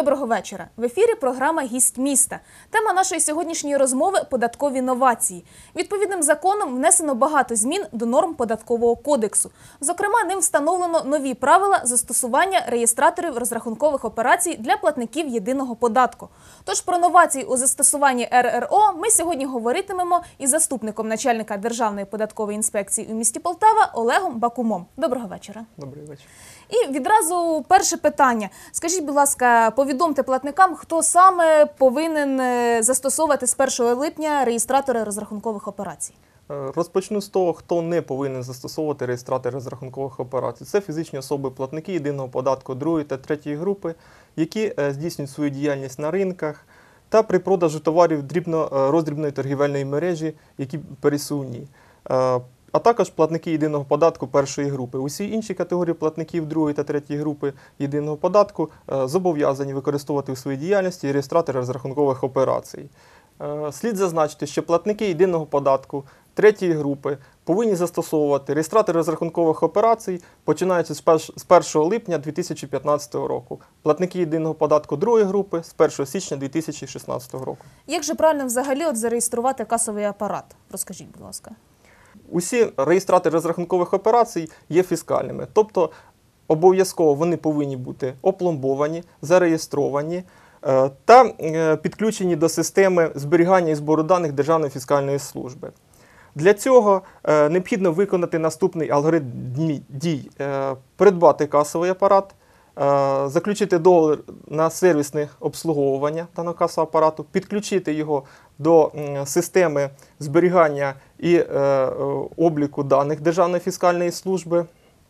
Доброго вечора. В ефірі програма «Гість міста». Тема нашої сьогоднішньої розмови – податкові новації. Відповідним законом внесено багато змін до норм Податкового кодексу. Зокрема, ним встановлено нові правила застосування реєстраторів розрахункових операцій для платників єдиного податку. Тож про новації у застосуванні РРО ми сьогодні говоритимемо із заступником начальника Державної податкової інспекції у місті Полтава Олегом Бакумом. Доброго вечора. Добрий вечір. І відразу перше питання. Скажіть, будь ласка, повідомте платникам, хто саме повинен застосовувати з 1 липня реєстратори розрахункових операцій? Розпочну з того, хто не повинен застосовувати реєстратори розрахункових операцій. Це фізичні особи-платники єдиного податку 2 та 3 групи, які здійснюють свою діяльність на ринках та при продажу товарів роздрібної торгівельної мережі, які пересувні. А також платники єдиного податку 1 групи. Усі інші категорії платників 2 та 3 групи єдиного податку зобов'язані використовувати у своїй діяльності реєстратори розрахункових операцій. Слід зазначити, що платники єдиного податку 3 групи повинні застосовувати реєстратори розрахункових операцій, починаючи з 1 липня 2015 року. Платники єдиного податку 2 групи з 1 січня 2016 року. Як же правильно взагалі зареєструвати касовий апарат? Розкажіть, будь ласка. Усі реєстратори розрахункових операцій є фіскальними, тобто обов'язково вони повинні бути опломбовані, зареєстровані та підключені до системи зберігання і збору даних Державної фіскальної служби. Для цього необхідно виконати наступний алгоритм дій: придбати касовий апарат, заключити договір на сервісне обслуговування даного касового апарату, підключити його до системи зберігання і обліку даних Державної фіскальної служби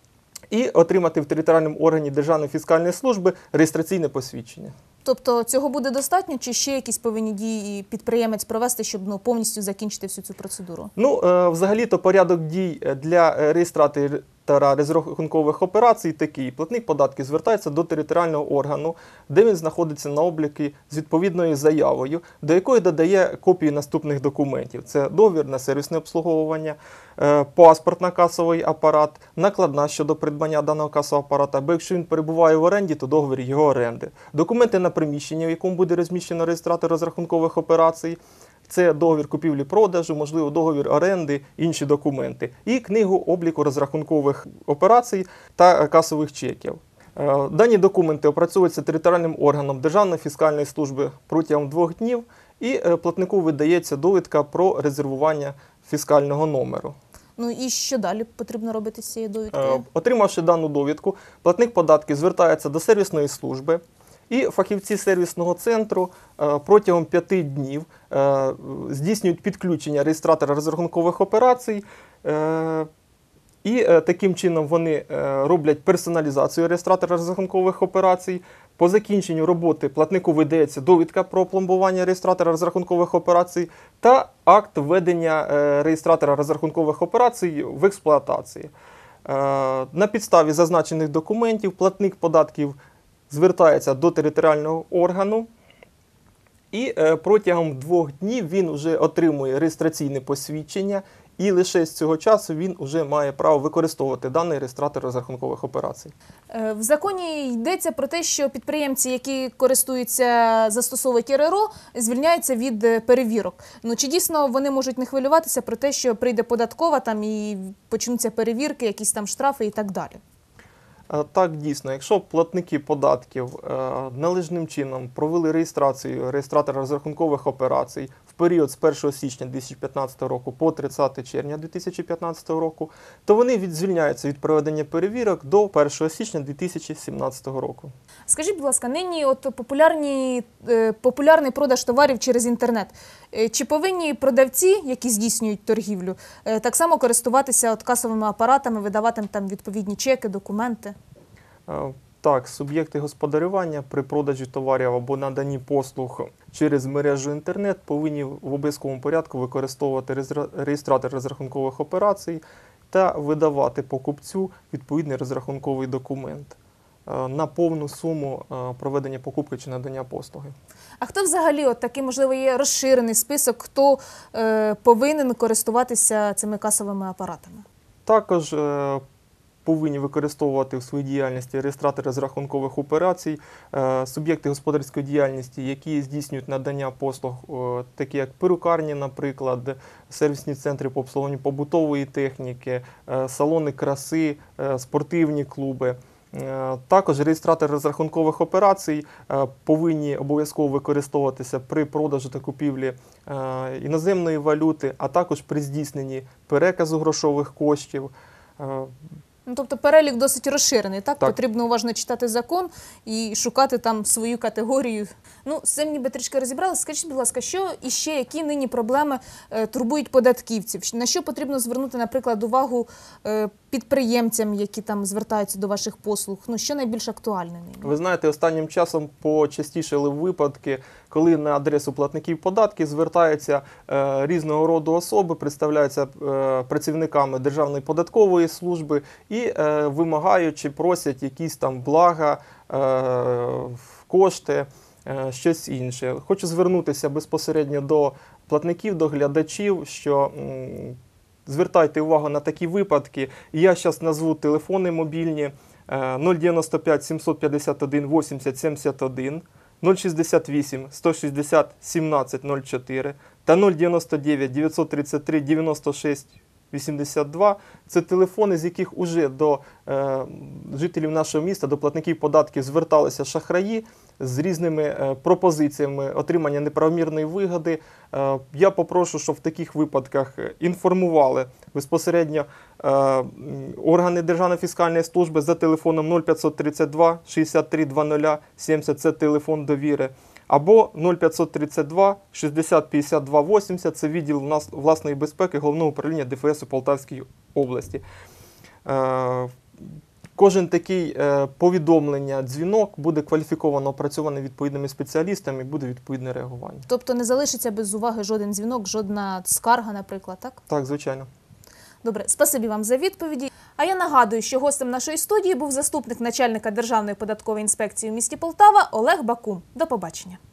і отримати в територіальному органі Державної фіскальної служби реєстраційне посвідчення. Тобто цього буде достатньо, чи ще якісь повинні дії підприємець провести, щоб повністю закінчити всю цю процедуру? Взагалі-то порядок дій для реєстраторів розрахункових операцій такий. Платник податків звертається до територіального органу, де він знаходиться на обліку з відповідною заявою, до якої додає копії наступних документів. Це договір на сервісне обслуговування, паспорт на касовий апарат, накладна щодо придбання даного касового апарата, або якщо він перебуває в оренді, то договір його оренди. Документи на приміщення, в якому буде розміщено реєстратор розрахункових операцій. Це договір купівлі-продажу, можливо, договір оренди, інші документи. І книгу обліку розрахункових операцій та касових чеків. Дані документи опрацьовуються територіальним органом Державної фіскальної служби протягом 2 днів, і платнику видається довідка про резервування фіскального номеру. І що далі потрібно робити з цією довідкою? Отримавши дану довідку, платник податків звертається до сервісної служби, і фахівці сервісного центру протягом 5 днів здійснюють підключення реєстратора розрахункових операцій, і таким чином вони роблять персоналізацію реєстратора розрахункових операцій. По закінченню роботи платнику видається довідка про пломбування реєстратора розрахункових операцій та акт введення реєстратора розрахункових операцій в експлуатації. На підставі зазначених документів платник податків звертається до територіального органу, і протягом 2 днів він вже отримує реєстраційне посвідчення, і лише з цього часу він вже має право використовувати даний реєстратор розрахункових операцій. В законі йдеться про те, що підприємці, які застосовують РРО, звільняються від перевірок. Чи дійсно вони можуть не хвилюватися про те, що прийде податкова і почнуться перевірки, якісь там штрафи і так далі? Так, дійсно, якщо платники податків належним чином провели реєстрацію реєстратора розрахункових операцій в період з 1 січня 2015 року по 30 червня 2015 року, то вони звільняються від проведення перевірок до 1 січня 2017 року. Скажіть, будь ласка, нині популярний продаж товарів через інтернет. Чи повинні продавці, які здійснюють торгівлю, так само користуватися касовими апаратами, видавати там відповідні чеки, документи? Так, суб'єкти господарювання при продажі товарів або наданні послуг через мережу інтернет повинні в обов'язковому порядку використовувати реєстратор розрахункових операцій та видавати покупцю відповідний розрахунковий документ на повну суму проведення покупки чи надання послуги. А хто взагалі, такий, можливо, є розширений список, хто повинен користуватися цими касовими апаратами? Також повинні використовувати в своїй діяльності реєстратори розрахункових операцій, суб'єкти господарської діяльності, які здійснюють надання послуг, такі як перукарні, наприклад, сервісні центри по обслуговуванню побутової техніки, салони краси, спортивні клуби. Також реєстратори розрахункових операцій повинні обов'язково використовуватися при продажу та купівлі іноземної валюти, а також при здійсненні переказу грошових коштів. Ну, тобто перелік досить розширений, так? Так. Потрібно уважно читати закон і шукати там свою категорію. Ну, з цим ніби трішки розібралися. Скажіть, будь ласка, що іще, які нині проблеми турбують податківців? На що потрібно звернути, наприклад, увагу підприємцям, які там звертаються до ваших послуг? Ну, що найбільш актуальне нині? Ви знаєте, останнім часом почастішали випадки, коли на адресу платників податків звертаються різного роду особи, представляються працівниками Державної податкової служби і вимагають чи просять якісь там блага, кошти, щось інше. Хочу звернутися безпосередньо до платників, до глядачів, що звертайте увагу на такі випадки. Я зараз назву телефони мобільні 095 751 80 71, 068 160 17 04 та 099 933 96 82. Це телефони, з яких уже до жителів нашого міста, до платників податків зверталися шахраї з різними пропозиціями отримання неправомірної вигоди. Я попрошу, щоб в таких випадках інформували безпосередньо органи Державної фіскальної служби за телефоном 0532 63 00 70, це телефон довіри, або 0532 60 52 80, це відділ власної безпеки Головного управління ДФС у Полтавській області. Кожен такий повідомлення, дзвінок буде кваліфіковано опрацьований відповідними спеціалістами і буде відповідне реагування. Тобто не залишиться без уваги жоден дзвінок, жодна скарга, наприклад, так? Так, звичайно. Добре, спасибі вам за відповіді. А я нагадую, що гостем нашої студії був заступник начальника Державної податкової інспекції у місті Полтава Олег Бакум. До побачення.